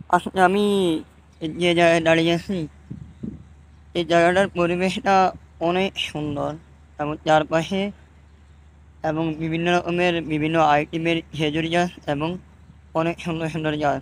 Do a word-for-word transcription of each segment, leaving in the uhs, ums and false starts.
আসলে আমি যে জায়গায় দাঁড়িয়ে আছি, এই জায়গাটার পরিবেশটা অনেক সুন্দর এবং চারপাশে এবং বিভিন্ন রকমের বিভিন্ন আইটেমের খেজুরি গাছ এবং অনেক সুন্দর সুন্দর গাছ।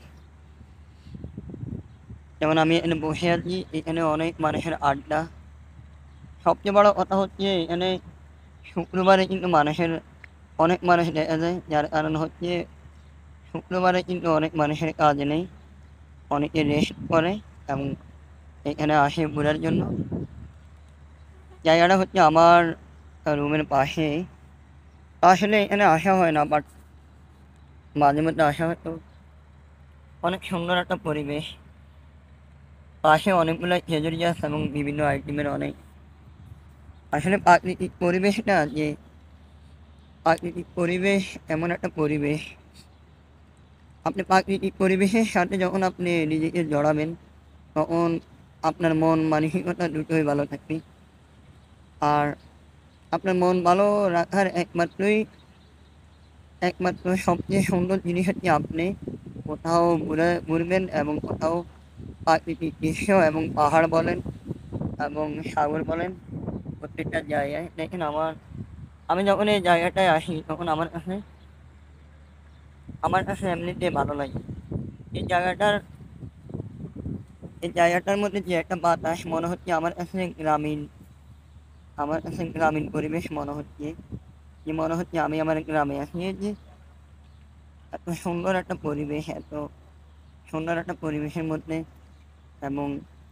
যেমন আমি এখানে বসে আছি, এখানে অনেক মানুষের আড্ডা। সবচেয়ে বড় কথা হচ্ছে এখানে শুক্রবারে কিন্তু মানুষের অনেক মানুষ দেখা যায়, যার কারণ হচ্ছে শুক্রবারে কিন্তু অনেক মানুষের কাজ নেই, অনেকে রেস্ট করে এবং এখানে আসে ঘোরার জন্য। জায়গাটা হচ্ছে আমার রুমের পাশে। আসলে এখানে আসা হয় না, বাট মাঝে মধ্যে আসা হয়। তো অনেক সুন্দর একটা পরিবেশ, পাশে অনেকগুলো খেজুরি গাছ এবং বিভিন্ন আইটেমের অনেক। আসলে প্রাকৃতিক পরিবেশটা যে প্রাকৃতিক পরিবেশ এমন একটা পরিবেশ, আপনি প্রাকৃতিক পরিবেশের সাথে যখন আপনি নিজেকে জড়াবেন, তখন আপনার মন মানসিকতা দুটোই ভালো থাকবে। আর আপনার মন ভালো রাখার একমাত্রই একমাত্র সবচেয়ে সুন্দর জিনিস হচ্ছে আপনি কোথাও ঘুরে ঘুরবেন এবং কোথাও প্রাকৃতিক দৃশ্য এবং পাহাড় বলেন এবং সাগর বলেন, প্রত্যেকটা জায়গায় দেখেন আমার আমি যখন এই জায়গাটায় আসি তখন আমার কাছে আমার কাছে এমনিতে ভালো লাগে। এই জায়গাটার এই জায়গাটার মধ্যে যে একটা বাতাস মনে হচ্ছে আমার কাছে গ্রামীণ, আমার কাছে গ্রামীণ পরিবেশ মনে হচ্ছে, যে মনে হচ্ছে আমি আমার গ্রামে আছি। এই যে এত সুন্দর একটা পরিবেশ, এত সুন্দর একটা পরিবেশের মধ্যে এবং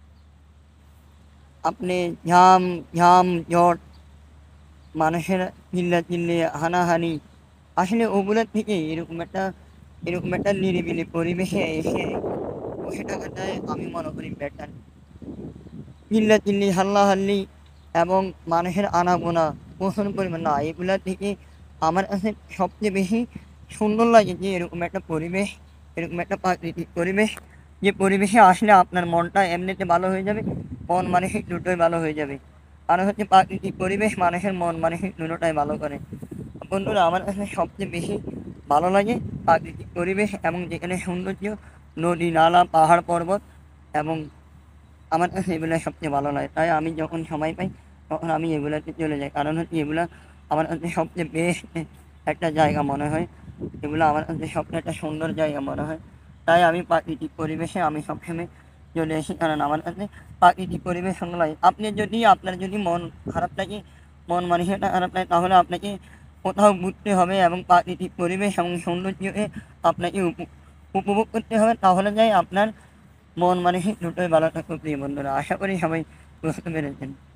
আপনি ঝাম ঝাম ঝড়, মানুষের চিল্লাচিল্লি হানাহানি, আসলে ওগুলোর থেকে এরকম একটা এরকম একটা নিরিবিলি পরিবেশে এসে বসে থাকাটাই আমি মনে করি বেটার। চিল্লাচিল্লি হাল্লাহাল্লি এবং মানুষের আনাগোনা প্রচুর পরিমাণ না, এগুলা থেকে আমার কাছে সবচেয়ে বেশি সুন্দর লাগে যে এরকম একটা পরিবেশ, এরকম একটা প্রাকৃতিক পরিবেশ, যে পরিবেশে আসলে আপনার মনটা এমনিতে ভালো হয়ে যাবে, মন মানসিক দুটোই ভালো হয়ে যাবে। কারণ হচ্ছে প্রাকৃতিক পরিবেশ মানুষের মন মানসিক দুটোটাই ভালো করে। বন্ধুরা, আমার কাছে সবচেয়ে বেশি ভালো লাগে প্রাকৃতিক পরিবেশ এবং যেখানে সৌন্দর্য, নদী নালা পাহাড় পর্বত, এবং আমার কাছে এগুলো সবচেয়ে ভালো লাগে। তাই আমি যখন সময় পাই তখন আমি এগুলোতে চলে যাই, কারণ হচ্ছে এগুলো আমার কাছে সবচেয়ে বেস্ট একটা জায়গা মনে হয়। এগুলো আমার কাছে সবচেয়ে একটা সুন্দর জায়গা মনে হয়। তাই আমি প্রাকৃতিক পরিবেশে আমি সবসময় চলে আসি, কারণ আমার কাছে প্রাকৃতিক পরিবেশ সুন্দর লাগে। আপনি যদি আপনার যদি মন খারাপ লাগে, মন মানসিকতা খারাপ লাগে, তাহলে আপনাকে কোথাও ঘুরতে হবে এবং প্রাকৃতিক পরিবেশ এবং সৌন্দর্যকে আপনাকে উপ- উপভোগ করতে হবে, তাহলে যাই আপনার মন মানসিক দুটোই ভালো থাকুক। প্রিয় বন্ধুরা, আশা করি সবাই বুঝতে পেরেছেন।